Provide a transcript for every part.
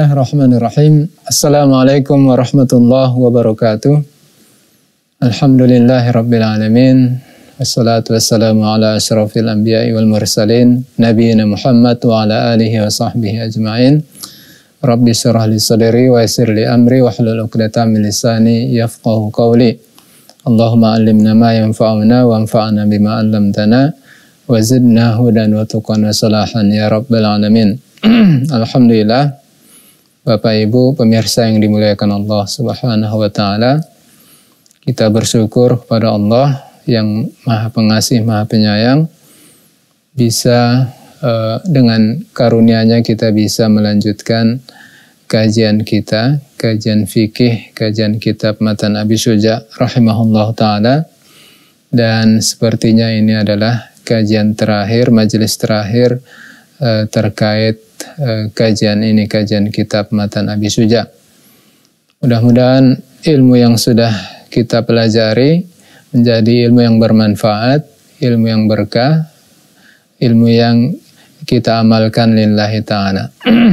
Bismillahirrahmanirrahim. Assalamualaikum warahmatullahi wabarakatuh. Alhamdulillahirabbil alamin. Wassalatu wassalamu ala asyrafil anbiya'i wal mursalin nabiyina Muhammad wa ala alihi wa sahbihi ajma'in. Rabbi shrah li sadri wa yassir li amri wahlul 'uqdatam min lisani yafqahu qawli. Allahumma 'allimna ma yanfa'una wa anfa'na bima 'allamtana wa zidna hudan wa tuqan wa salahan ya rabbal alamin. Alhamdulillah, Bapak Ibu pemirsa yang dimuliakan Allah Subhanahu wa taala, kita bersyukur kepada Allah yang Maha Pengasih, Maha Penyayang, bisa dengan karunia-Nya kita bisa melanjutkan kajian kita, kajian fikih, kajian kitab Matan Abi Syuja rahimahullah taala. Dan sepertinya ini adalah kajian terakhir, majelis terakhir terkait kajian ini, kajian kitab Matan Abi Syuja. Mudah-mudahan ilmu yang sudah kita pelajari menjadi ilmu yang bermanfaat, ilmu yang berkah, ilmu yang kita amalkan lillahi ta'ala.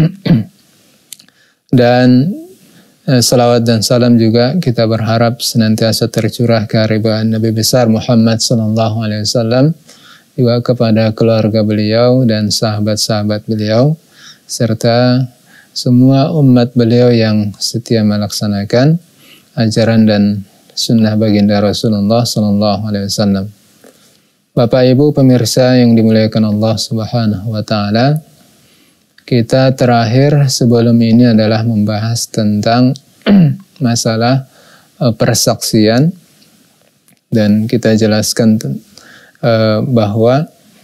Dan salawat dan salam juga kita berharap senantiasa tercurah kehadiran Nabi besar Muhammad sallallahu alaihi wasallam, juga kepada keluarga beliau dan sahabat-sahabat beliau, serta semua umat beliau yang setia melaksanakan ajaran dan sunnah baginda Rasulullah sallallahu alaihi wasallam. Bapak Ibu pemirsa yang dimuliakan Allah Subhanahu wa taala, kita terakhir sebelum ini adalah membahas tentang masalah persaksian, dan kita jelaskan bahwa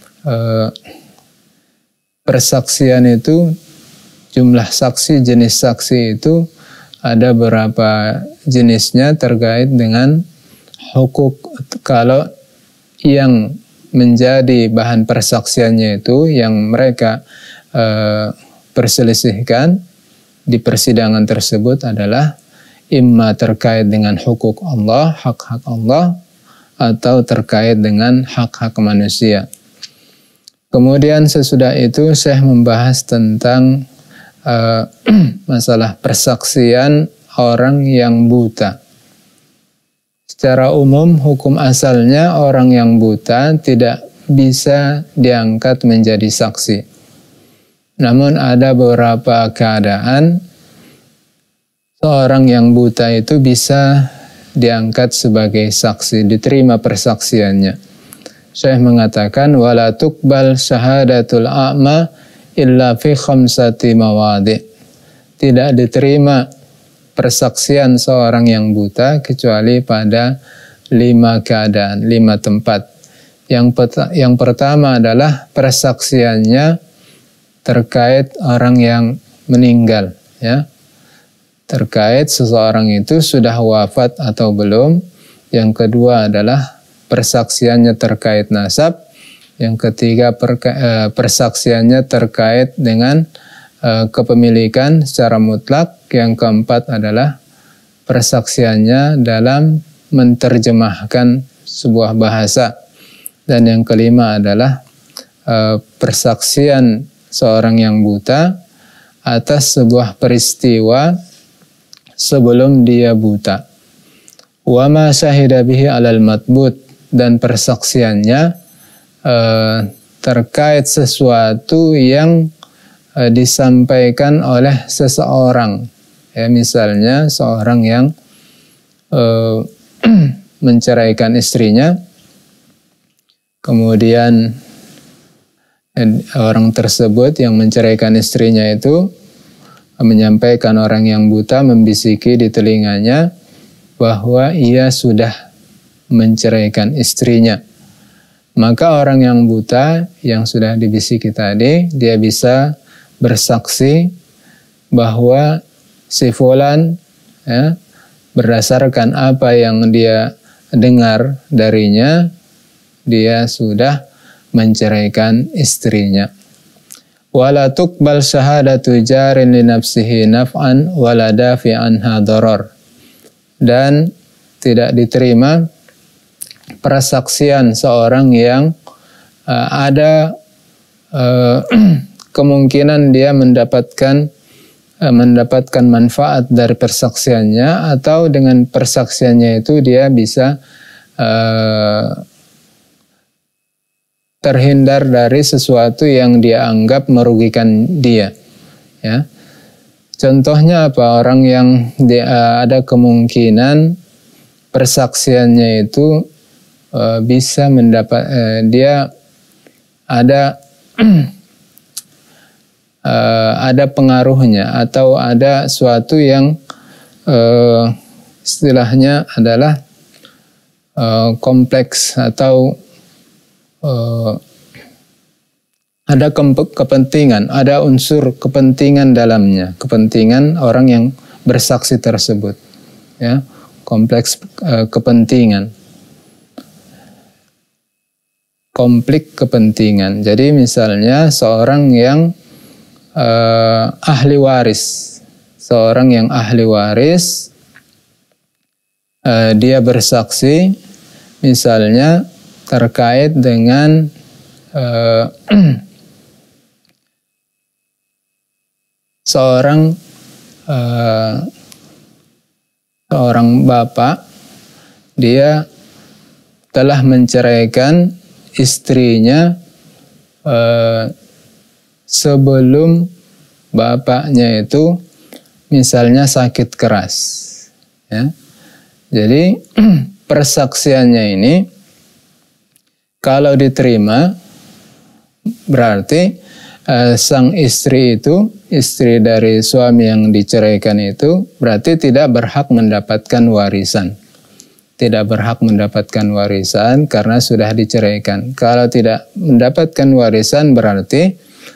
persaksian itu, jumlah saksi, jenis saksi itu ada berapa jenisnya terkait dengan hukuk. Kalau yang menjadi bahan persaksiannya itu yang mereka perselisihkan di persidangan tersebut adalah imma terkait dengan hukuk Allah, hak-hak Allah, atau terkait dengan hak-hak manusia. Kemudian sesudah itu Syekh membahas tentang masalah persaksian orang yang buta. Secara umum hukum asalnya orang yang buta tidak bisa diangkat menjadi saksi. Namun ada beberapa keadaan seorang yang buta itu bisa diangkat sebagai saksi, diterima persaksiannya. Syekh mengatakan wala tuqbal syahadatul a'ma illa fi khamsati mawadi'. Tidak diterima persaksian seorang yang buta kecuali pada 5 keadaan, 5 tempat. Yang pertama adalah persaksiannya terkait orang yang meninggal, ya. Terkait seseorang itu sudah wafat atau belum. Yang kedua adalah persaksiannya terkait nasab. Yang ketiga persaksiannya terkait dengan kepemilikan secara mutlak. Yang keempat adalah persaksiannya dalam menerjemahkan sebuah bahasa. Dan yang kelima adalah persaksian seorang yang buta atas sebuah peristiwa sebelum dia buta. Wa ma syahida bihi alal matbut, dan persaksiannya terkait sesuatu yang disampaikan oleh seseorang. Ya, misalnya seorang yang menceraikan istrinya, kemudian orang tersebut yang menceraikan istrinya itu menyampaikan orang yang buta, membisiki di telinganya bahwa ia sudah menceraikan istrinya. Maka orang yang buta yang sudah dibisiki tadi, dia bisa bersaksi bahwa si fulan, ya, berdasarkan apa yang dia dengar darinya, dia sudah menceraikan istrinya. Wala tuqbal syahadatu jarin li nafsihi naf'an wala dafi'an hadarar. Dan tidak diterima persaksian seorang yang ada kemungkinan dia mendapatkan mendapatkan manfaat dari persaksiannya, atau dengan persaksiannya itu dia bisa terhindar dari sesuatu yang dia anggap merugikan dia. Ya. Contohnya apa? Orang yang ada kemungkinan persaksiannya itu bisa mendapat dia ada ada pengaruhnya, atau ada suatu yang istilahnya adalah kompleks, atau ada kepentingan, ada unsur kepentingan dalamnya, kepentingan orang yang bersaksi tersebut, ya, kompleks kepentingan, konflik kepentingan. Jadi misalnya seorang yang ahli waris, seorang yang ahli waris, dia bersaksi misalnya terkait dengan seorang bapak, dia telah menceraikan istrinya sebelum bapaknya itu misalnya sakit keras, ya. Jadi persaksiannya ini kalau diterima berarti sang istri itu, istri dari suami yang diceraikan itu, berarti tidak berhak mendapatkan warisan. Tidak berhak mendapatkan warisan karena sudah diceraikan. Kalau tidak mendapatkan warisan berarti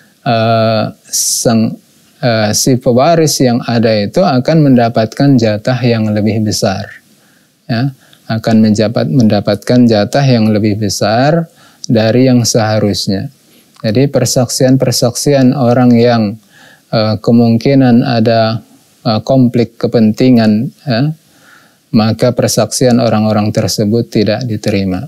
si pewaris yang ada itu akan mendapatkan jatah yang lebih besar. Ya, akan mendapatkan jatah yang lebih besar dari yang seharusnya. Jadi persaksian-persaksian orang yang kemungkinan ada konflik kepentingan, ya, maka persaksian orang-orang tersebut tidak diterima.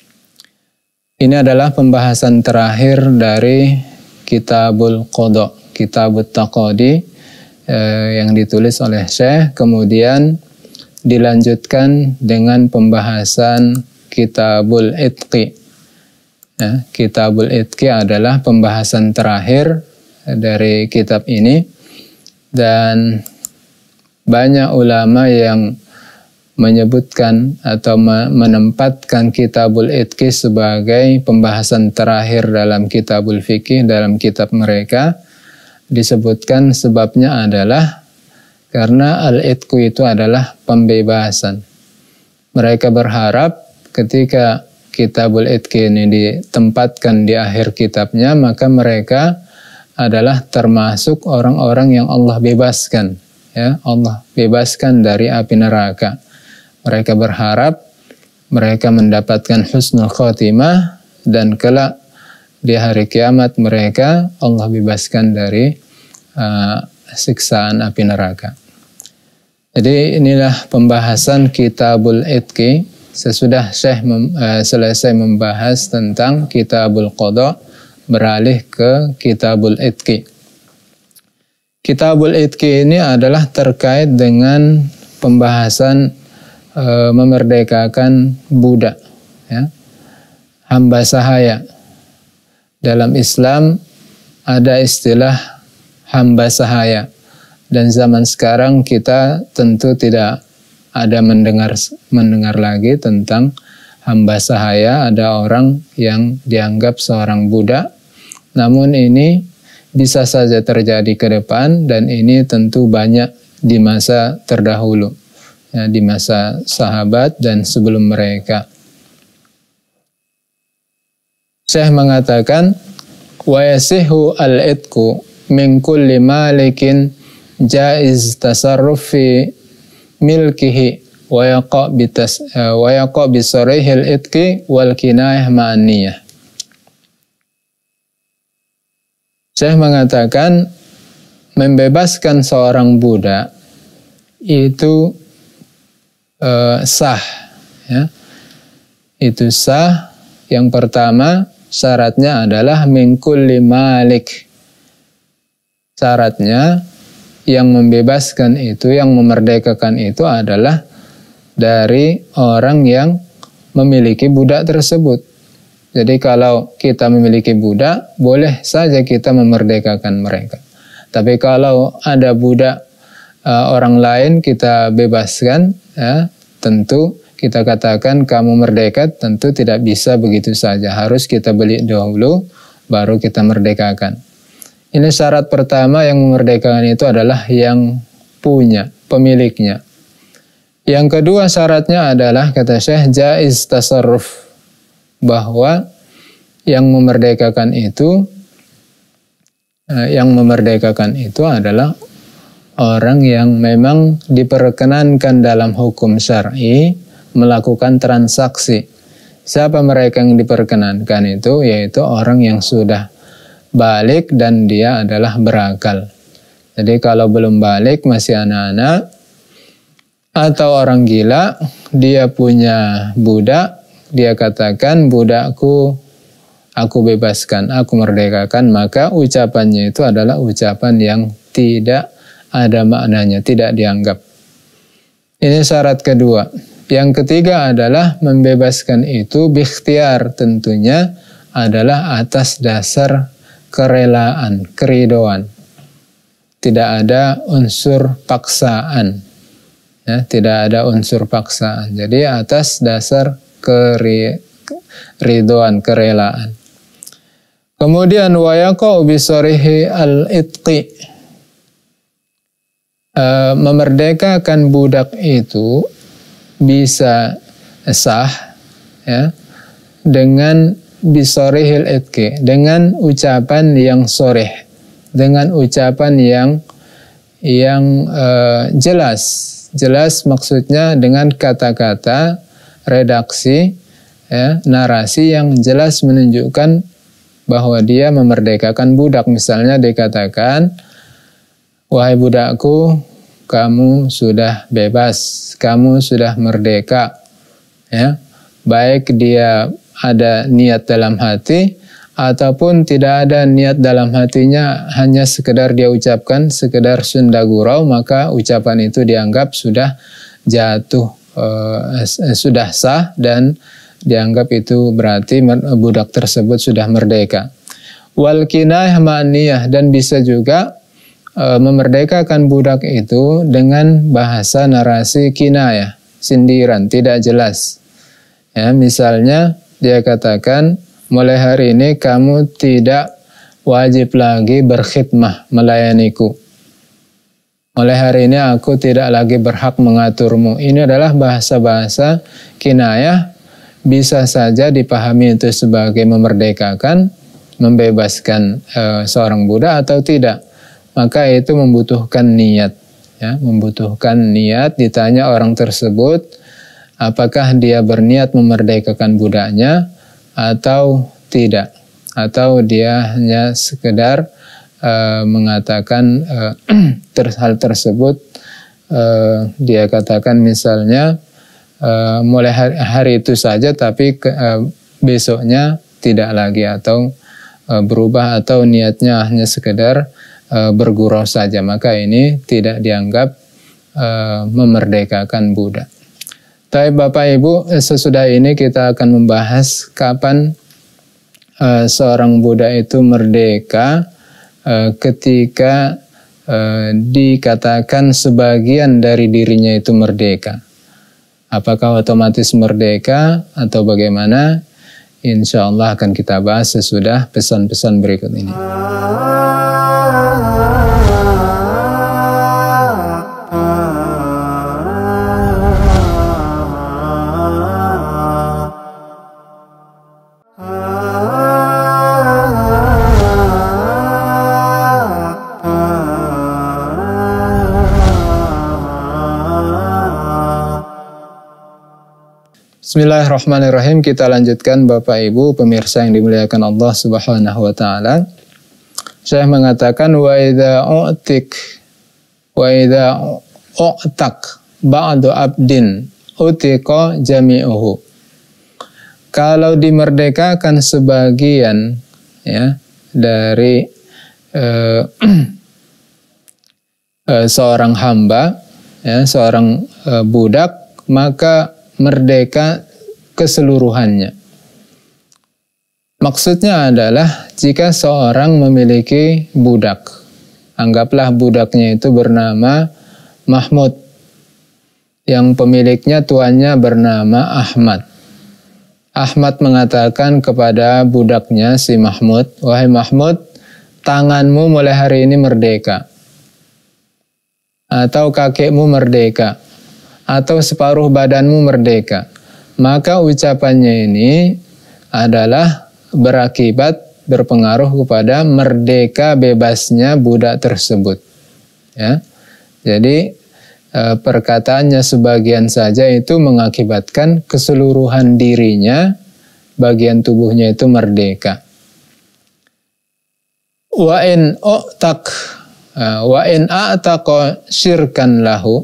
Ini adalah pembahasan terakhir dari Kitabul Qadha, Kitabut Taqadi, yang ditulis oleh Syekh, kemudian dilanjutkan dengan pembahasan Kitabul Itqi. Ya, Kitabul Itqi adalah pembahasan terakhir dari kitab ini, dan banyak ulama yang menyebutkan atau menempatkan Kitabul Itqi sebagai pembahasan terakhir dalam Kitabul Fikih, dalam kitab mereka. Disebutkan sebabnya adalah karena al-itqu itu adalah pembebasan. Mereka berharap ketika Kitabul Itqi ini ditempatkan di akhir kitabnya, maka mereka adalah termasuk orang-orang yang Allah bebaskan, ya, Allah bebaskan dari api neraka. Mereka berharap mereka mendapatkan husnul khotimah, dan kelak di hari kiamat mereka Allah bebaskan dari siksaan api neraka. Jadi inilah pembahasan Kitabul Itqi. Sesudah Syekh selesai membahas tentang Kitabul Qadha, beralih ke Kitabul Itqi. Kitabul Itqi ini adalah terkait dengan pembahasan memerdekakan budak, ya, hamba sahaya. Dalam Islam ada istilah hamba sahaya, dan zaman sekarang kita tentu tidak ada mendengar lagi tentang hamba sahaya. Ada orang yang dianggap seorang budak, namun ini bisa saja terjadi ke depan, dan ini tentu banyak di masa terdahulu, ya, di masa sahabat dan sebelum mereka. Syekh mengatakan, wa yasihu al-itqu min kulli malikin jaiz tasarruf fi milkihi wa yaqa bi sarihil itqi wal kinayah ma'aniyah. Syekh mengatakan membebaskan seorang budak itu sah, ya. Itu sah. Yang pertama syaratnya adalah min kulli malik. Syaratnya yang membebaskan itu, yang memerdekakan itu adalah dari orang yang memiliki budak tersebut. Jadi kalau kita memiliki budak, boleh saja kita memerdekakan mereka. Tapi kalau ada budak orang lain kita bebaskan, ya, tentu kita katakan kamu merdeka, tentu tidak bisa begitu saja. Harus kita beli dahulu, baru kita merdekakan. Ini syarat pertama yang memerdekakan itu adalah yang punya, pemiliknya. Yang kedua syaratnya adalah, kata Syekh, jaiz tasarruf, bahwa yang memerdekakan itu adalah orang yang memang diperkenankan dalam hukum syar'i melakukan transaksi. Siapa mereka yang diperkenankan itu? Yaitu orang yang sudah balik dan dia adalah berakal. Jadi kalau belum balik, masih anak-anak atau orang gila, dia punya budak, dia katakan budakku aku bebaskan, aku merdekakan, maka ucapannya itu adalah ucapan yang tidak ada maknanya, tidak dianggap. Ini syarat kedua. Yang ketiga adalah membebaskan itu biikhtiar, tentunya adalah atas dasar kerelaan, keridoan. Tidak ada unsur paksaan. Ya, tidak ada unsur paksaan. Jadi atas dasar keridoan, kerelaan. Kemudian wayaqau bisarihi al-itqi. Memerdekakan budak itu bisa sah, ya, dengan bisarihil itqi, dengan ucapan yang soreh, dengan ucapan yang jelas maksudnya dengan kata-kata redaksi, ya, narasi yang jelas menunjukkan bahwa dia memerdekakan budak. Misalnya dikatakan, wahai budakku, kamu sudah bebas, kamu sudah merdeka. Ya, baik dia ada niat dalam hati ataupun tidak ada niat dalam hatinya, hanya sekedar dia ucapkan, sekedar sunda gurau, maka ucapan itu dianggap sudah jatuh, sudah sah, dan dianggap itu berarti budak tersebut sudah merdeka. Wal kinayah ma'niyah, dan bisa juga memerdekakan budak itu dengan bahasa narasi kinayah, sindiran, tidak jelas. Ya, misalnya dia katakan, mulai hari ini kamu tidak wajib lagi berkhidmah, melayaniku. Mulai hari ini aku tidak lagi berhak mengaturmu. Ini adalah bahasa-bahasa kinayah, bisa saja dipahami itu sebagai memerdekakan, membebaskan seorang budak atau tidak. Maka itu membutuhkan niat, ya, membutuhkan niat. Ditanya orang tersebut apakah dia berniat memerdekakan budaknya atau tidak, atau dia hanya sekedar mengatakan hal tersebut. Dia katakan misalnya mulai hari itu saja, tapi besoknya tidak lagi, atau berubah, atau niatnya hanya sekedar bergurau saja, maka ini tidak dianggap memerdekakan budak. Tapi Bapak Ibu, sesudah ini kita akan membahas kapan seorang budak itu merdeka, ketika dikatakan sebagian dari dirinya itu merdeka. Apakah otomatis merdeka atau bagaimana? Insya Allah akan kita bahas sesudah pesan-pesan berikut ini. Bismillahirrahmanirrahim. Kita lanjutkan Bapak Ibu pemirsa yang dimuliakan Allah Subhanahu wa taala. Syekh mengatakan wa idza u'tak ba'du abdin utiqa jami'uhu. Kalau dimerdekakan sebagian, ya, dari seorang hamba, ya, seorang budak, maka merdeka keseluruhannya. Maksudnya adalah jika seorang memiliki budak, anggaplah budaknya itu bernama Mahmud, yang pemiliknya tuannya bernama Ahmad. Ahmad mengatakan kepada budaknya si Mahmud, "Wahai Mahmud, tanganmu mulai hari ini merdeka, atau kakekmu merdeka, atau separuh badanmu merdeka." Maka ucapannya ini adalah berpengaruh kepada merdeka bebasnya budak tersebut. Ya. Jadi perkataannya sebagian saja itu mengakibatkan keseluruhan dirinya, bagian tubuhnya itu merdeka. Wa in a'taqa syirkan lahu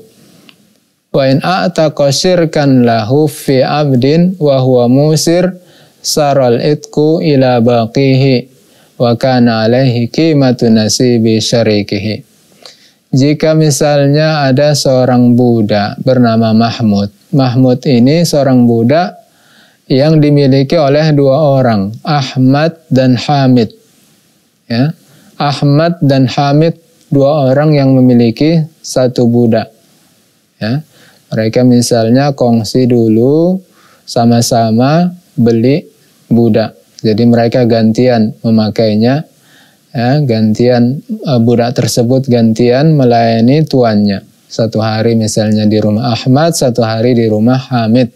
fi abdin wa huwa musir saral itku ila baqihi wa kana alaihi qimatu nasibi syarikihi. Jika misalnya ada seorang budak bernama Mahmud. Mahmud ini seorang budak yang dimiliki oleh dua orang, Ahmad dan Hamid. Ya. Ahmad dan Hamid, dua orang yang memiliki satu budak. Ya. Mereka misalnya kongsi dulu sama-sama beli budak. Jadi mereka gantian memakainya, ya, gantian budak tersebut gantian melayani tuannya. Satu hari misalnya di rumah Ahmad, satu hari di rumah Hamid.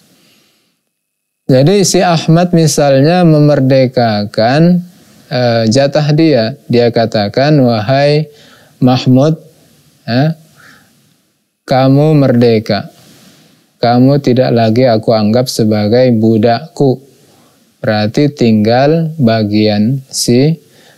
Jadi si Ahmad misalnya memerdekakan jatah dia katakan, "Wahai Mahmud, ya, kamu merdeka. Kamu tidak lagi aku anggap sebagai budakku. Berarti tinggal bagian si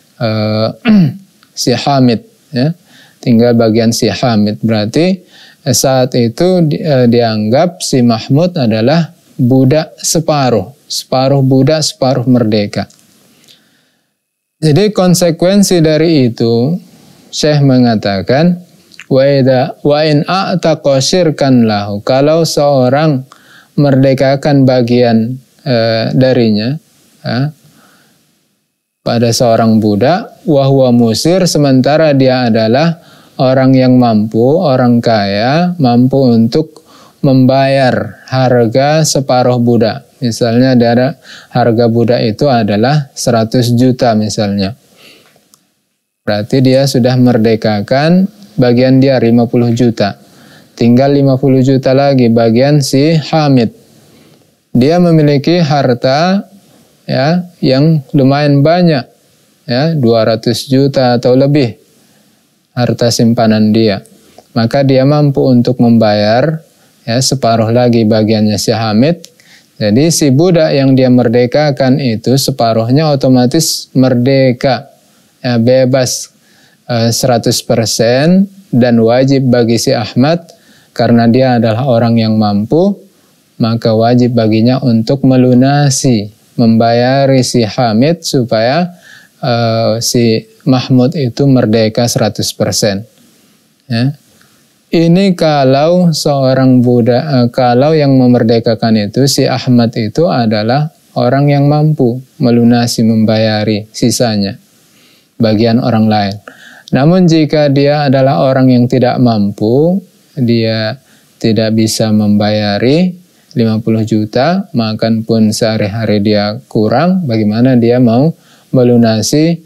Hamid, ya. Tinggal bagian si Hamid. Berarti saat itu dianggap si Mahmud adalah budak separuh budak, separuh merdeka. Jadi konsekuensi dari itu, Syekh mengatakan, wa in a'taqa syirkan lahu, kalau seorang merdekakan bagian darinya, ya, pada seorang budak, wahwa musir, sementara dia adalah orang yang mampu, orang kaya, mampu untuk membayar harga separuh budak. Misalnya ada harga budak itu adalah 100 juta misalnya. Berarti dia sudah merdekakan bagian dia 50 juta. Tinggal 50 juta lagi bagian si Hamid. Dia memiliki harta, ya, yang lumayan banyak, ya, 200 juta atau lebih harta simpanan dia. Maka dia mampu untuk membayar, ya, separuh lagi bagiannya si Hamid. Jadi si budak yang dia merdekakan itu separuhnya otomatis merdeka, ya, bebas 100%, dan wajib bagi si Ahmad karena dia adalah orang yang mampu, maka wajib baginya untuk melunasi, membayari si Hamid supaya si Mahmud itu merdeka 100%. Ya. Ini kalau seorang budak, kalau yang memerdekakan itu si Ahmad itu adalah orang yang mampu melunasi, membayari sisanya bagian orang lain. Namun jika dia adalah orang yang tidak mampu, dia tidak bisa membayari 50 juta, makan pun sehari-hari dia kurang, bagaimana dia mau melunasi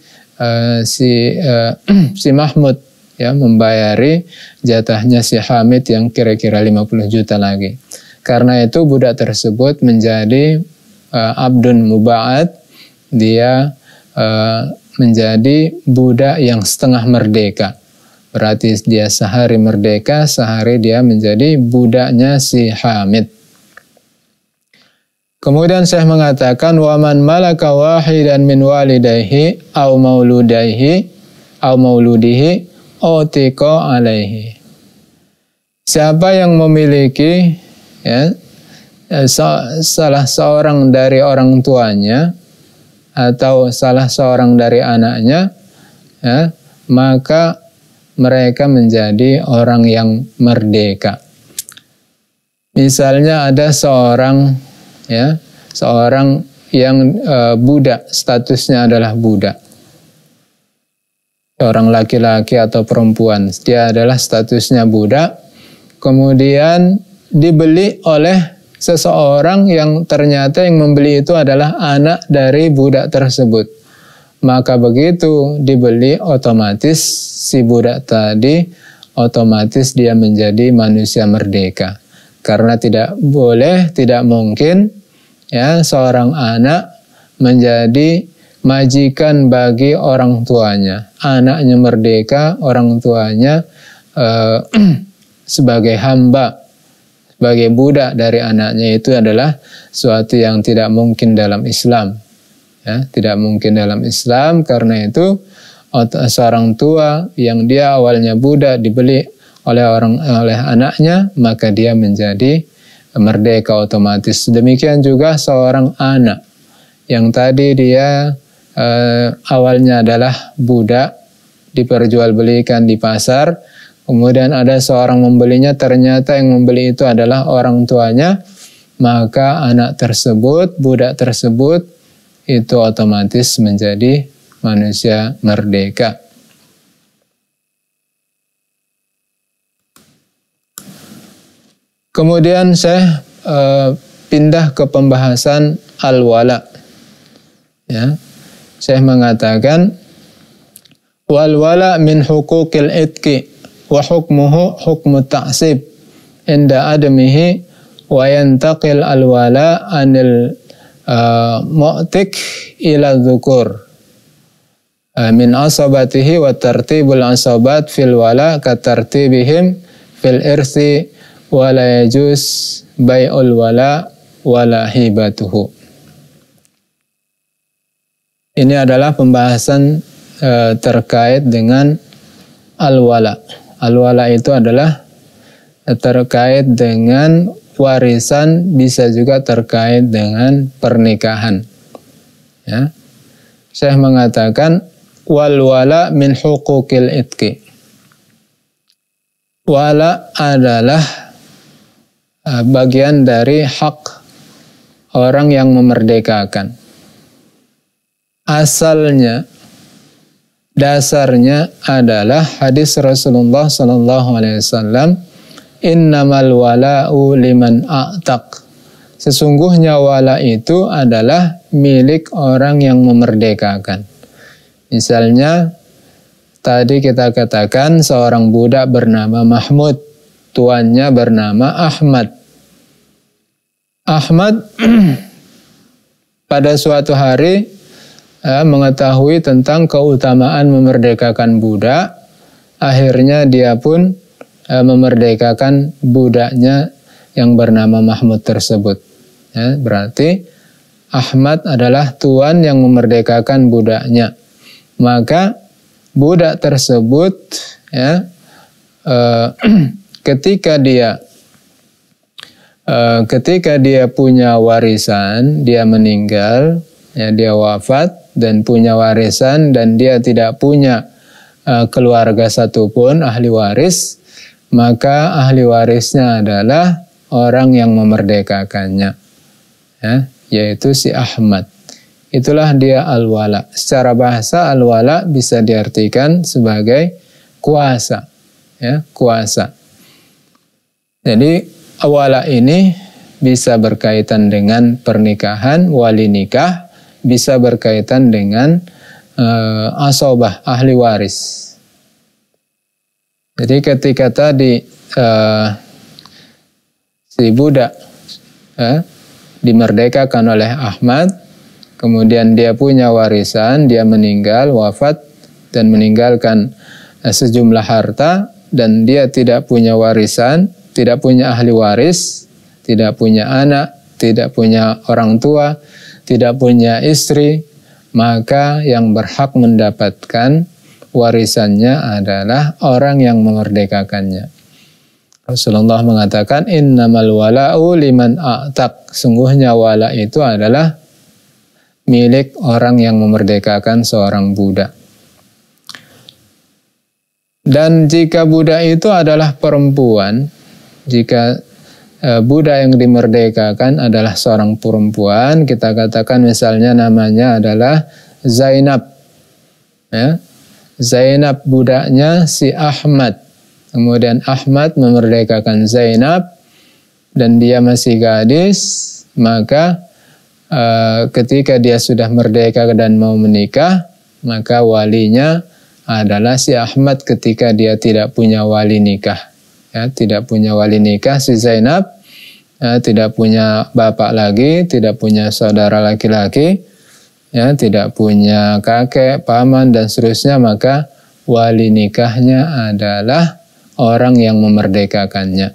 si Mahmud, ya, membayari jatahnya si Hamid yang kira-kira 50 juta lagi. Karena itu budak tersebut menjadi abdun muba'ad, dia menjadi budak yang setengah merdeka. Berarti dia sehari merdeka, sehari dia menjadi budaknya si Hamid. Kemudian Syekh mengatakan, waman malaka wahidan min walidayhi aw mauludihi utiqa alaihi. Siapa yang memiliki, ya, salah seorang dari orang tuanya atau salah seorang dari anaknya, ya, maka mereka menjadi orang yang merdeka. Misalnya ada seorang yang budak, statusnya adalah budak. Seorang laki-laki atau perempuan, dia adalah statusnya budak, kemudian dibeli oleh seseorang yang ternyata yang membeli itu adalah anak dari budak tersebut. Maka begitu dibeli, otomatis si budak tadi, otomatis dia menjadi manusia merdeka. Karena tidak boleh, tidak mungkin ya seorang anak menjadi majikan bagi orang tuanya. Anaknya merdeka, orang tuanya sebagai hamba, sebagai budak dari anaknya, itu adalah suatu yang tidak mungkin dalam Islam. Ya, tidak mungkin dalam Islam. Karena itu seorang tua yang dia awalnya budak dibeli oleh anaknya, maka dia menjadi merdeka otomatis. Demikian juga seorang anak yang tadi dia awalnya adalah budak, diperjualbelikan di pasar, kemudian ada seorang membelinya, ternyata yang membeli itu adalah orang tuanya, maka anak tersebut, budak tersebut, itu otomatis menjadi manusia merdeka. Kemudian saya pindah ke pembahasan al-wala. Ya. Saya mengatakan wal wala min huquqil itqi wa hukmuhu hukmu ta'sib inda adamihi wa yantaqil al wala anil mu'tiq ila dhukur min asabatihi wa tartibul asabat fil wala ka tartibihim fil irsi wa la yajuz bai'ul wala wala hibatuhu. Ini adalah pembahasan terkait dengan al-wala. Al-wala itu adalah terkait dengan warisan, bisa juga terkait dengan pernikahan. Ya. Saya mengatakan wal-wala min huquqil itqi. Wala adalah bagian dari hak orang yang memerdekakan. Asalnya, dasarnya adalah hadis Rasulullah SAW, innamal wala'u liman a'taq. Sesungguhnya wala itu adalah milik orang yang memerdekakan. Misalnya, tadi kita katakan seorang budak bernama Mahmud, tuannya bernama Ahmad. Ahmad pada suatu hari mengetahui tentang keutamaan memerdekakan budak, akhirnya dia pun memerdekakan budaknya yang bernama Mahmud tersebut. Ya, berarti Ahmad adalah tuan yang memerdekakan budaknya. Maka budak tersebut ya, ketika dia punya warisan, dia meninggal, ya, dia wafat dan punya warisan, dan dia tidak punya keluarga satupun ahli waris, maka ahli warisnya adalah orang yang memerdekakannya, ya, yaitu si Ahmad. Itulah dia al-wala. Secara bahasa al-wala bisa diartikan sebagai kuasa, ya, kuasa. Jadi wala ini bisa berkaitan dengan pernikahan, wali nikah, bisa berkaitan dengan asobah, ahli waris. Jadi ketika tadi si budak dimerdekakan oleh Ahmad, kemudian dia punya warisan, dia meninggal, wafat, dan meninggalkan sejumlah harta, dan dia tidak punya warisan, tidak punya ahli waris, tidak punya anak, tidak punya orang tua, tidak punya istri, maka yang berhak mendapatkan warisannya adalah orang yang memerdekakannya. Rasulullah mengatakan innamal wala'u liman a'taq. Sungguhnya wala itu adalah milik orang yang memerdekakan seorang budak. Dan jika budak itu adalah perempuan, jika budak yang dimerdekakan adalah seorang perempuan, kita katakan misalnya namanya adalah Zainab, ya. Zainab budaknya si Ahmad, kemudian Ahmad memerdekakan Zainab dan dia masih gadis, maka ketika dia sudah merdeka dan mau menikah, maka walinya adalah si Ahmad ketika dia tidak punya wali nikah, ya, tidak punya wali nikah si Zainab, ya, tidak punya bapak lagi, tidak punya saudara laki-laki, ya, tidak punya kakek, paman dan seterusnya, maka wali nikahnya adalah orang yang memerdekakannya.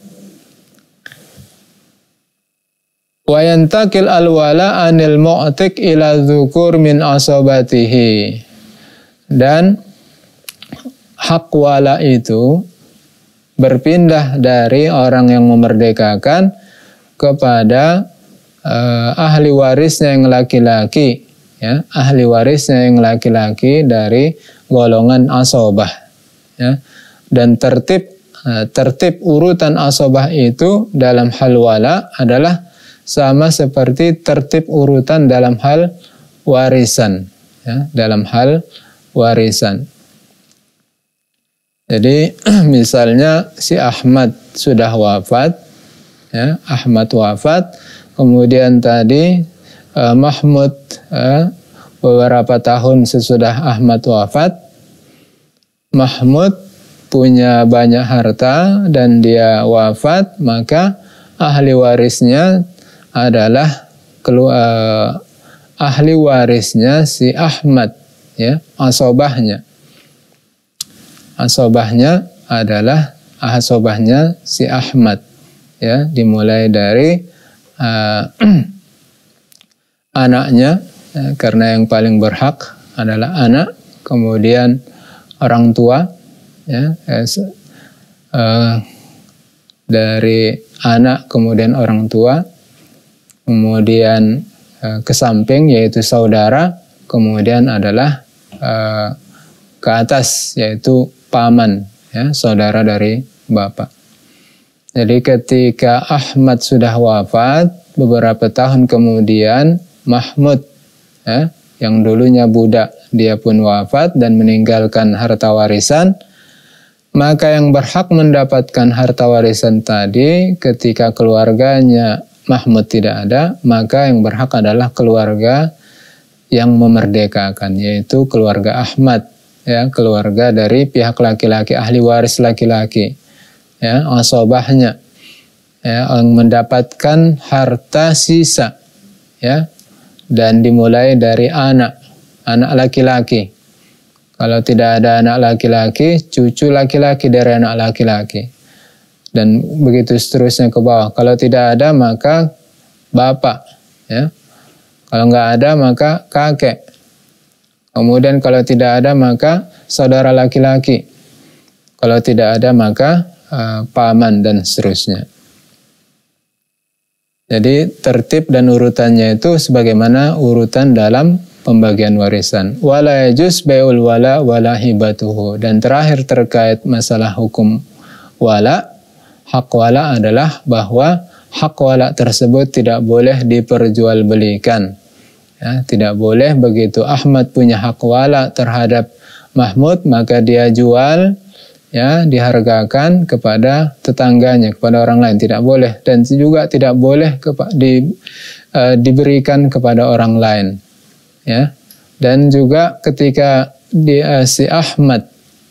Wa yantakil al-wala anil mu'tik ila dzukur min asabatihi. Dan hak wala itu berpindah dari orang yang memerdekakan kepada ahli warisnya yang laki-laki, ya, ahli warisnya yang laki-laki dari golongan asobah, ya. Dan tertib urutan asobah itu dalam hal wala adalah sama seperti tertib urutan dalam hal warisan, ya, dalam hal warisan. Jadi misalnya si Ahmad sudah wafat, ya, Ahmad wafat, kemudian tadi Mahmud beberapa tahun sesudah Ahmad wafat, Mahmud punya banyak harta dan dia wafat, maka ahli warisnya adalah ahli warisnya si Ahmad, ya, asobahnya. Asobahnya adalah asobahnya si Ahmad, ya, dimulai dari anaknya, ya, karena yang paling berhak adalah anak, kemudian orang tua, ya, dari anak kemudian orang tua, kemudian ke samping yaitu saudara, kemudian adalah ke atas yaitu paman, ya, saudara dari bapak. Jadi ketika Ahmad sudah wafat, beberapa tahun kemudian Mahmud, ya, yang dulunya budak, dia pun wafat dan meninggalkan harta warisan. Maka yang berhak mendapatkan harta warisan tadi ketika keluarganya Mahmud tidak ada, maka yang berhak adalah keluarga yang memerdekakan, yaitu keluarga Ahmad, ya, keluarga dari pihak laki-laki, ahli waris laki-laki, ya, asobahnya, ya, yang mendapatkan harta sisa, ya, dan dimulai dari anak laki-laki. Kalau tidak ada anak laki-laki, cucu laki-laki dari anak laki-laki, dan begitu seterusnya ke bawah. Kalau tidak ada maka bapak, ya. Kalau nggak ada maka kakek. Kemudian kalau tidak ada maka saudara laki-laki. Kalau tidak ada maka paman dan seterusnya. Jadi tertib dan urutannya itu sebagaimana urutan dalam pembagian warisan. Wala yajuz bai'ul wala wala hibatuhu. Dan terakhir terkait masalah hukum wala, hak wala adalah bahwa hak wala tersebut tidak boleh diperjualbelikan. Ya, tidak boleh begitu Ahmad punya hak wala terhadap Mahmud, maka dia jual, ya, dihargakan kepada tetangganya, kepada orang lain, tidak boleh. Dan juga tidak boleh diberikan kepada orang lain, ya. Dan juga ketika si Ahmad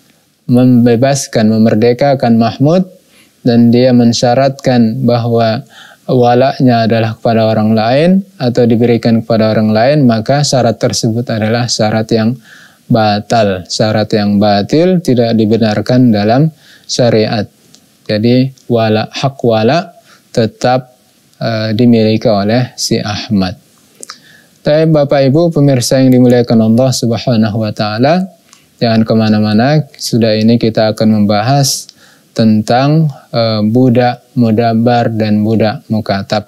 memerdekakan Mahmud dan dia mensyaratkan bahwa walaknya adalah kepada orang lain atau diberikan kepada orang lain, maka syarat tersebut adalah syarat yang batal, syarat yang batil, tidak dibenarkan dalam syariat. Jadi hak wala tetap dimiliki oleh si Ahmad. Tapi Bapak Ibu pemirsa yang dimuliakan Allah Subhanahu wa taala, jangan kemana-mana. Sudah ini kita akan membahas tentang budak mudabbar dan budak mukatab.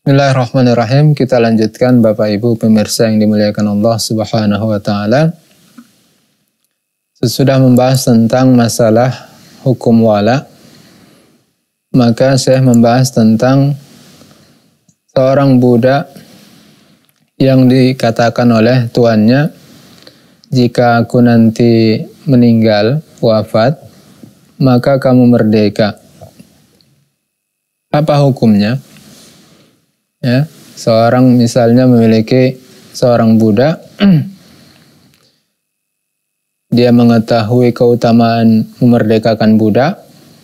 Bismillahirrahmanirrahim. Kita lanjutkan Bapak Ibu pemirsa yang dimuliakan Allah Subhanahu wa taala. Sesudah membahas tentang masalah hukum wala, maka saya membahas tentang seorang budak yang dikatakan oleh tuannya, jika aku nanti meninggal, wafat, maka kamu merdeka. Apa hukumnya? Ya, seorang misalnya memiliki seorang budak, dia mengetahui keutamaan memerdekakan budak,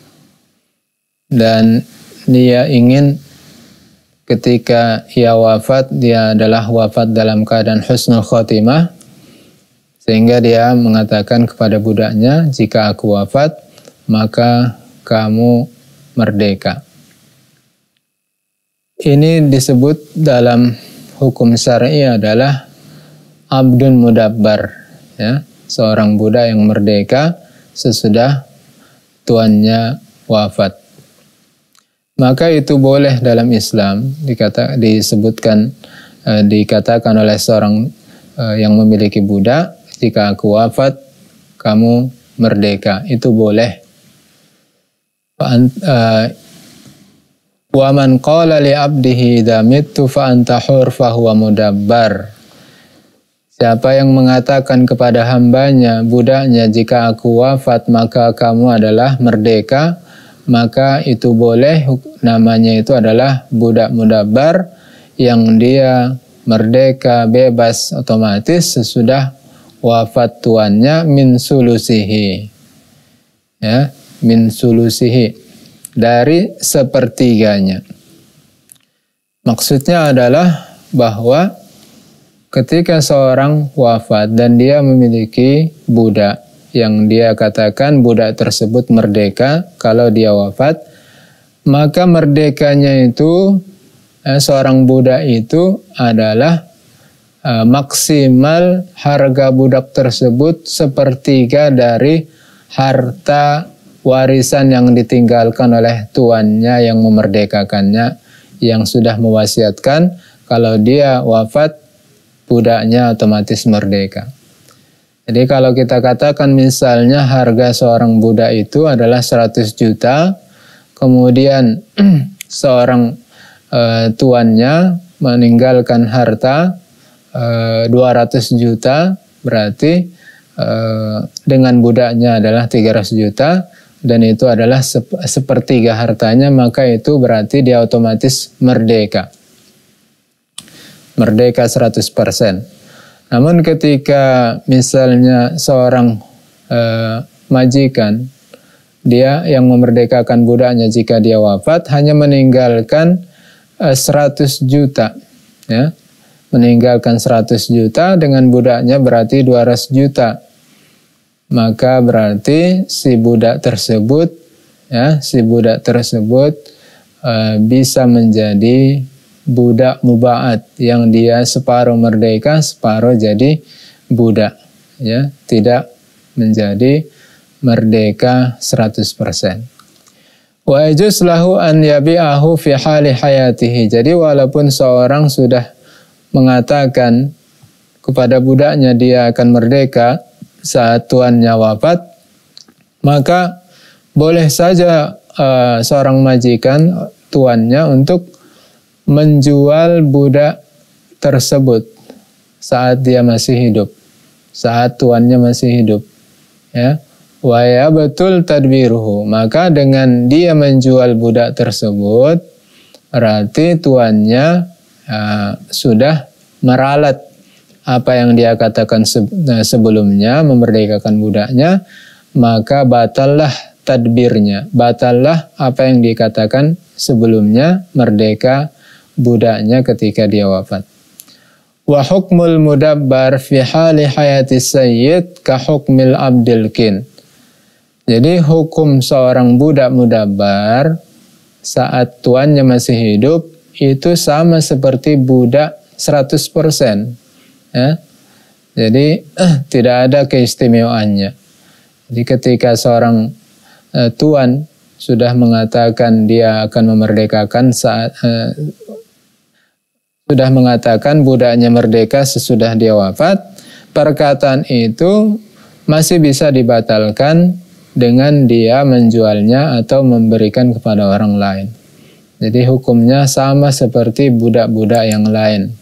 dan dia ingin ketika ia wafat, dia adalah wafat dalam keadaan husnul khotimah, sehingga dia mengatakan kepada budaknya, jika aku wafat, maka kamu merdeka. Ini disebut dalam hukum syar'i adalah abdun mudabbar, ya, seorang budak yang merdeka sesudah tuannya wafat. Maka itu boleh dalam Islam, dikatakan oleh seorang yang memiliki budak, jika aku wafat, kamu merdeka. Itu boleh. Wa man qala li 'abdihi idza mittu fa anta hur fa huwa mudabbar. Siapa yang mengatakan kepada hambanya, budaknya, jika aku wafat maka kamu adalah merdeka, maka itu boleh, namanya itu adalah budak mudabbar yang dia merdeka bebas otomatis sesudah wafat tuannya min sulusihi. Ya, min sulusihi, dari sepertiganya. Maksudnya adalah bahwa ketika seorang wafat dan dia memiliki budak yang dia katakan budak tersebut merdeka kalau dia wafat, maka merdekanya itu seorang budak itu adalah maksimal harga budak tersebut sepertiga dari harta warisan yang ditinggalkan oleh tuannya yang memerdekakannya, yang sudah mewasiatkan kalau dia wafat budaknya otomatis merdeka. Jadi kalau kita katakan misalnya harga seorang budak itu adalah 100 juta, kemudian seorang tuannya meninggalkan harta 200 juta, berarti dengan budaknya adalah 300 juta, dan itu adalah sepertiga hartanya, maka itu berarti dia otomatis merdeka. Merdeka 100%. Namun ketika misalnya seorang majikan, dia yang memerdekakan budaknya jika dia wafat, hanya meninggalkan 100 juta. Ya, meninggalkan 100 juta dengan budaknya berarti 200 juta. Maka berarti si budak tersebut bisa menjadi budak muba'at, yang dia separuh merdeka, separuh jadi budak, ya, tidak menjadi merdeka 100%. Wa yajuz lahu an yabi'ahu fi hali hayatihi. Jadi walaupun seorang sudah mengatakan kepada budaknya dia akan merdeka saat tuannya wafat, maka boleh saja seorang majikan tuannya untuk menjual budak tersebut saat dia masih hidup, saat tuannya masih hidup, ya. Wa ya betul tadbiruhu, maka dengan dia menjual budak tersebut berarti tuannya sudah meralat apa yang dia katakan sebelumnya, memerdekakan budaknya, maka batallah tadbirnya, batallah apa yang dikatakan sebelumnya, merdeka budaknya ketika dia wafat. Wa hukmul mudabbar fi hali hayati sayyid ka hukmil abdil kin. Jadi hukum seorang budak mudabbar saat tuannya masih hidup itu sama seperti budak 100%. Ya. Jadi tidak ada keistimewaannya. Jadi ketika seorang tuan sudah mengatakan dia akan memerdekakan saat sudah mengatakan budaknya merdeka sesudah dia wafat, perkataan itu masih bisa dibatalkan dengan dia menjualnya atau memberikan kepada orang lain. Jadi hukumnya sama seperti budak-budak yang lain.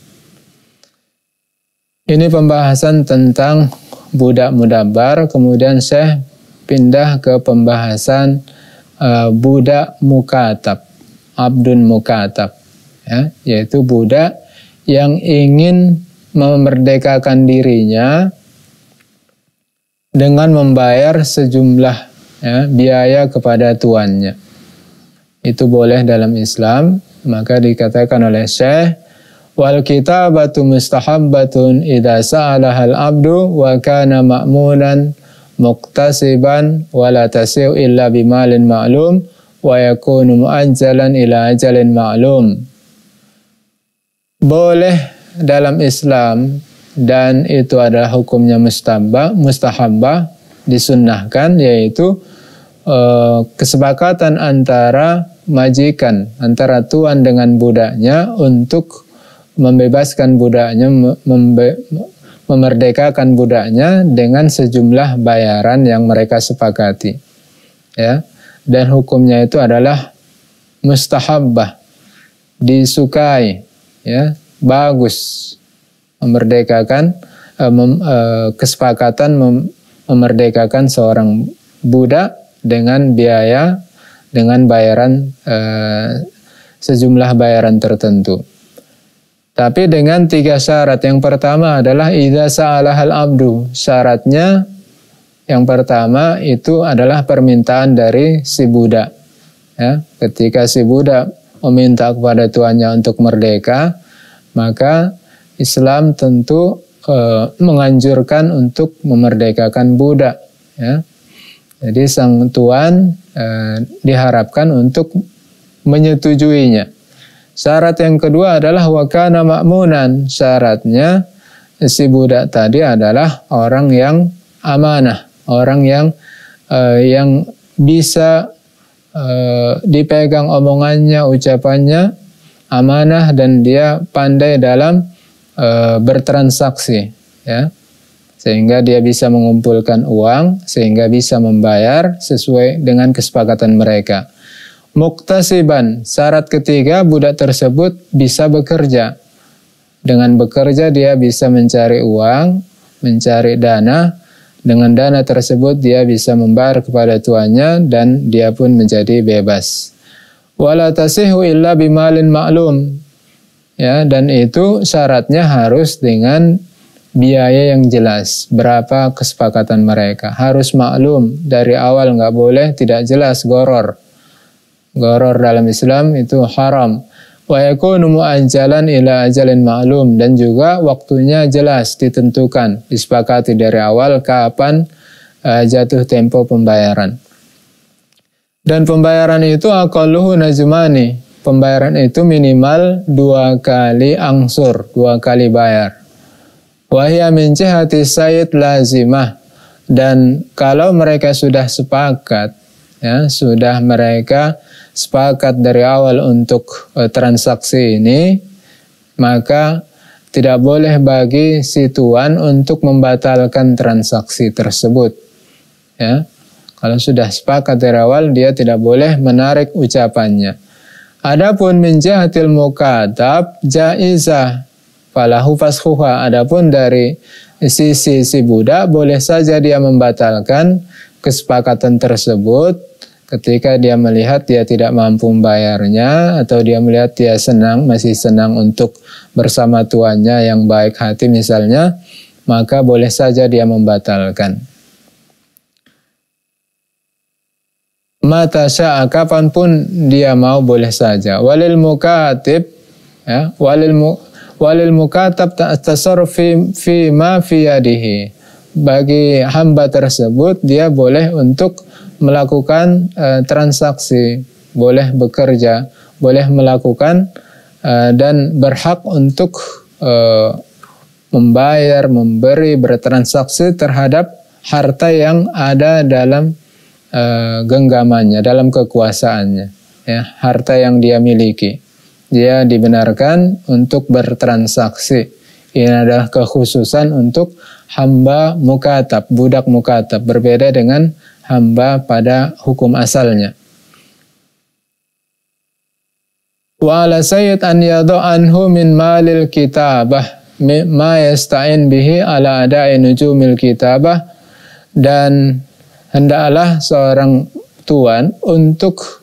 Ini pembahasan tentang budak mudabbar. Kemudian Syekh pindah ke pembahasan budak mukatab, abdun mukatab, ya, yaitu budak yang ingin memerdekakan dirinya dengan membayar sejumlah biaya kepada tuannya. Itu boleh dalam Islam. Maka dikatakan oleh Syekh, wal kitabatu mustahabbatun idza sa'alahal abdu wa kana ma'munan muktasiban wa la tasi'u illa bimalin ma'lum wa yakunu mu'ajjalan ila ajalin ma'lum. Boleh dalam Islam, dan itu adalah hukumnya mustahabbah, disunnahkan, yaitu kesepakatan antara majikan, antara tuan dengan budaknya untuk membebaskan budaknya, memerdekakan budaknya dengan sejumlah bayaran yang mereka sepakati, ya. Dan hukumnya itu adalah mustahabbah, disukai, ya, bagus, memerdekakan, kesepakatan memerdekakan seorang budak dengan biaya, dengan bayaran, sejumlah bayaran tertentu. Tapi dengan 3 syarat. Yang pertama adalah idza sa'alahal abdu. Syaratnya yang pertama itu adalah permintaan dari si budak. Ya, ketika si budak meminta kepada tuannya untuk merdeka, maka Islam tentu menganjurkan untuk memerdekakan budak. Ya. Jadi sang tuan diharapkan untuk menyetujuinya. Syarat yang kedua adalah wa kana ma'munan. Syaratnya si budak tadi adalah orang yang amanah, orang yang bisa dipegang omongannya, ucapannya, amanah, dan dia pandai dalam bertransaksi, ya, sehingga dia bisa mengumpulkan uang, sehingga bisa membayar sesuai dengan kesepakatan mereka. Muktasiban, syarat ketiga, budak tersebut bisa bekerja. Dengan bekerja dia bisa mencari uang, mencari dana. Dengan dana tersebut dia bisa membayar kepada tuannya dan dia pun menjadi bebas. Wala tasihu illa bimalin ma'lum. Ya, dan itu syaratnya harus dengan biaya yang jelas. Berapa kesepakatan mereka? Harus maklum dari awal, nggak boleh tidak jelas, goror. Goror dalam Islam itu haram. Wa yakunu mu'ajjalan ila ajalin ma'lum, dan juga waktunya jelas, ditentukan, disepakati dari awal kapan jatuh tempo pembayaran. Dan pembayaran itu aqalluhu najmani. Pembayaran itu minimal 2 kali angsur, 2 kali bayar. Wahya min jihati sayyid lazimah. Dan kalau mereka sudah sepakat, ya, sudah mereka sepakat dari awal untuk transaksi ini, maka tidak boleh bagi si tuan untuk membatalkan transaksi tersebut. Ya, kalau sudah sepakat dari awal, dia tidak boleh menarik ucapannya. Adapun min jihatil mukatab jaizah falahu fashuha. Adapun dari sisi si budak, boleh saja dia membatalkan kesepakatan tersebut ketika dia melihat dia tidak mampu membayarnya, atau dia melihat dia masih senang untuk bersama tuannya yang baik hati misalnya, maka boleh saja dia membatalkan. Mata sya'a, kapanpun dia mau boleh saja. Walil mukatib, ya, walil mukatab tasarruf fi ma fi yadihi. Bagi hamba tersebut dia boleh untuk melakukan transaksi, boleh bekerja, boleh melakukan dan berhak untuk membayar, memberi, bertransaksi terhadap harta yang ada dalam genggamannya, dalam kekuasaannya, ya, harta yang dia miliki. dia dibenarkan untuk bertransaksi. Ini adalah kekhususan untuk hamba mukatab, budak mukatab, berbeda dengan hamba pada hukum asalnya. Wa ala sayyid an anhu min malil kitabah ma yasta'in bihi ala ada'i nujumil kitabah, dan hendaklah seorang tuan untuk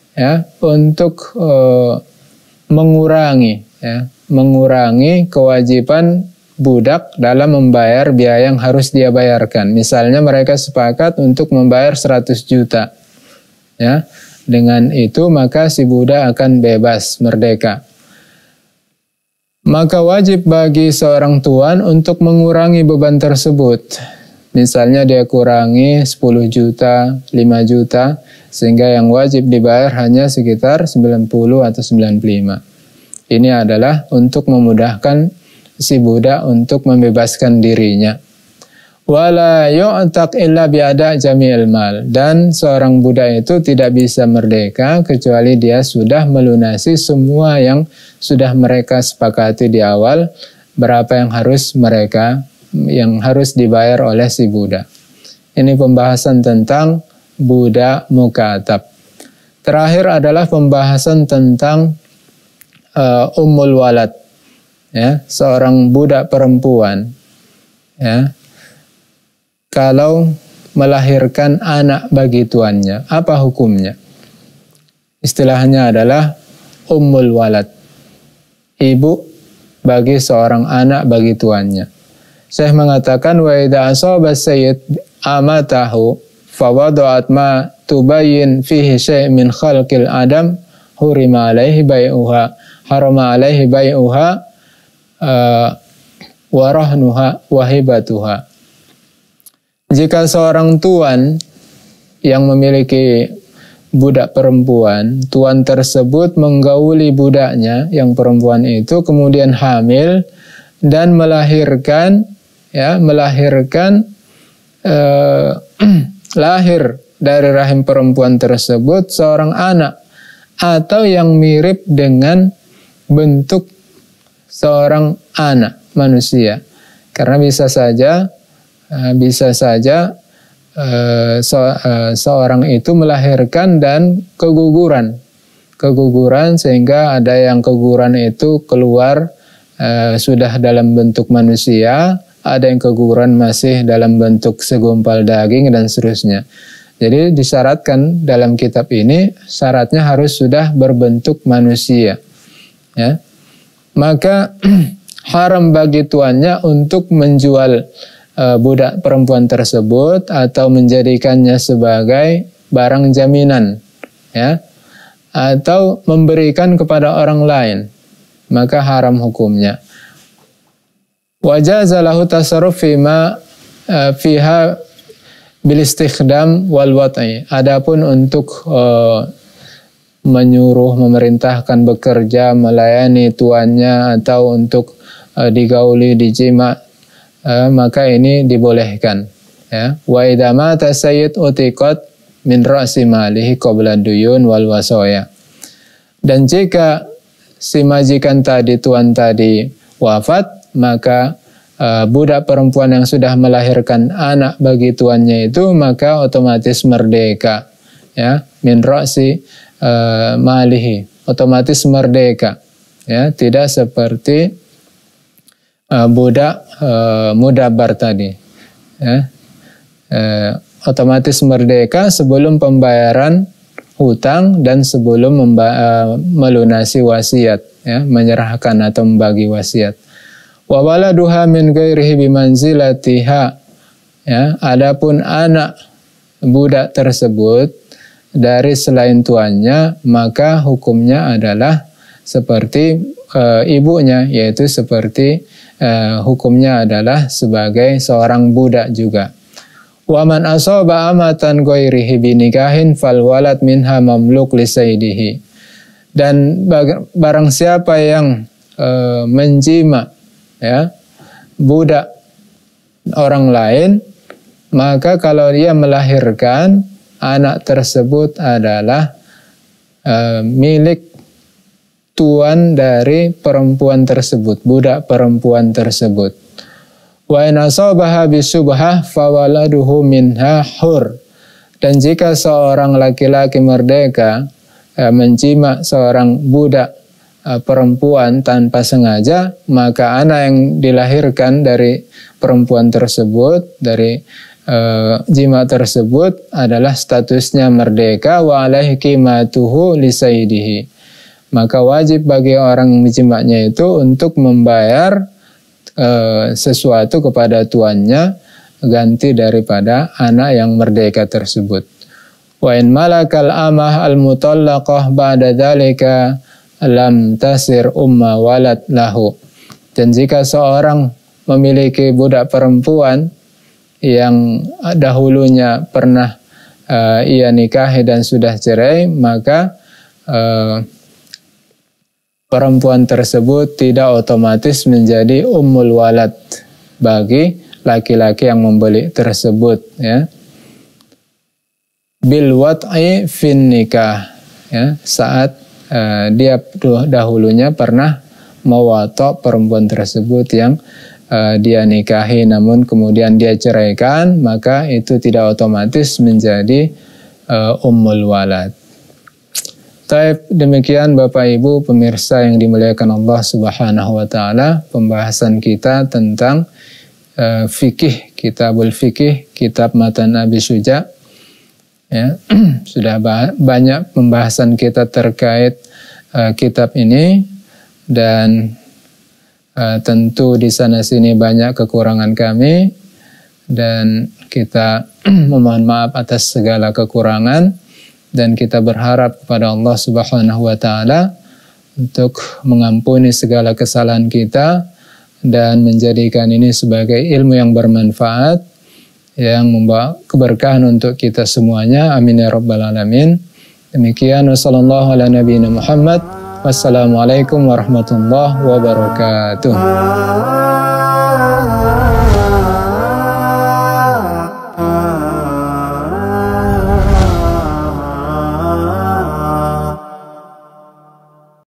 mengurangi kewajiban budak dalam membayar biaya yang harus dia bayarkan. Misalnya mereka sepakat untuk membayar 100 juta. Ya. Dengan itu maka si budak akan bebas, merdeka. Maka wajib bagi seorang tuan untuk mengurangi beban tersebut. Misalnya dia kurangi 10 juta, 5 juta, sehingga yang wajib dibayar hanya sekitar 90 atau 95. Ini adalah untuk memudahkan si budak untuk membebaskan dirinya. Wala yu'taq illa biada jami'il mal, dan seorang budak itu tidak bisa merdeka kecuali dia sudah melunasi semua yang sudah mereka sepakati di awal, berapa yang harus dibayar oleh si budak. Ini pembahasan tentang budak mukatab. Terakhir adalah pembahasan tentang ummul walad, ya, seorang budak perempuan, ya. Kalau melahirkan anak bagi tuannya, apa hukumnya? Istilahnya adalah ummul walad, ibu bagi seorang anak bagi tuannya. Syekh mengatakan, wa idza asaba sayyid amatahu fa wada'at ma tubayyin fihi syai' min khalqil adam hurima alaihi bai'uha, harama alaihi bai'uha wa rahnuha wa hibatuha. Jika seorang tuan yang memiliki budak perempuan, tuan tersebut menggauli budaknya yang perempuan itu, kemudian hamil dan melahirkan lahir dari rahim perempuan tersebut seorang anak atau yang mirip dengan bentuk seorang anak manusia. Karena bisa saja seorang itu melahirkan dan keguguran sehingga ada yang keguguran itu keluar sudah dalam bentuk manusia, ada yang keguguran masih dalam bentuk segumpal daging dan seterusnya. Jadi disyaratkan dalam kitab ini syaratnya harus sudah berbentuk manusia, ya. Maka haram bagi tuannya untuk menjual budak perempuan tersebut atau menjadikannya sebagai barang jaminan, ya, atau memberikan kepada orang lain, maka haram hukumnya. Wajaza lahu tasarruf fima fiha bil istikhdam wal wat'i. Adapun untuk menyuruh, memerintahkan bekerja, melayani tuannya atau untuk digauli, dijima, maka ini dibolehkan, ya. Wa idza mata sayyid utiqat min ra'si malihi qabla duyun wal wasaya. Dan jika si majikan tadi, tuan tadi wafat, maka budak perempuan yang sudah melahirkan anak bagi tuannya itu maka otomatis merdeka, ya, min ra'si malihi, otomatis merdeka, ya, tidak seperti budak mudabar tadi, ya. Otomatis merdeka sebelum pembayaran hutang dan sebelum melunasi wasiat, ya, menyerahkan atau membagi wasiat. Wa waladuha min ghairihi bimanzilatiha, ya, adapun anak budak tersebut dari selain tuannya maka hukumnya adalah seperti ibunya, yaitu seperti hukumnya adalah sebagai seorang budak juga. Wa man asaba amatan ghairihi binikahin fal walad minha mamluk li sayyidihi. Dan barang siapa yang menjima, ya, budak orang lain, maka kalau dia melahirkan, anak tersebut adalah milik tuan dari perempuan tersebut, budak perempuan tersebut. Wa in asabaha bisubhah fawaladuhu minha hur. Dan jika seorang laki-laki merdeka menjima seorang budak perempuan tanpa sengaja, maka anak yang dilahirkan dari perempuan tersebut, dari jima tersebut adalah statusnya merdeka, wa alaihi qimatuhu li sayyidihi. Maka wajib bagi orang yang menjimanya itu untuk membayar sesuatu kepada tuannya ganti daripada anak yang merdeka tersebut. Wa in malakal amah al-mutallaqah ba'da dzalika lam tasir umma walad lahu. Dan jika seorang memiliki budak perempuan yang dahulunya pernah ia nikahi dan sudah cerai, maka perempuan tersebut tidak otomatis menjadi ummul walad bagi laki-laki yang membeli tersebut, ya. Bil wat'i fin nikah, ya, saat dia dahulunya pernah mewatok perempuan tersebut yang dia nikahi namun kemudian dia ceraikan, maka itu tidak otomatis menjadi ummul walad. Taib, demikian Bapak Ibu pemirsa yang dimuliakan Allah Subhanahu wa taala, pembahasan kita tentang fikih, kitabul fikih, kitab Matan Abi Syuja. Ya, sudah banyak pembahasan kita terkait kitab ini, dan tentu di sana sini banyak kekurangan kami, dan kita memohon maaf atas segala kekurangan, dan kita berharap kepada Allah Subhanahu wa taala untuk mengampuni segala kesalahan kita dan menjadikan ini sebagai ilmu yang bermanfaat, yang membawa keberkahan untuk kita semuanya. Amin ya rabbal alamin. Demikian, wassallallahu ala nabiyina Muhammad. Wassalamualaikum warahmatullahi wabarakatuh.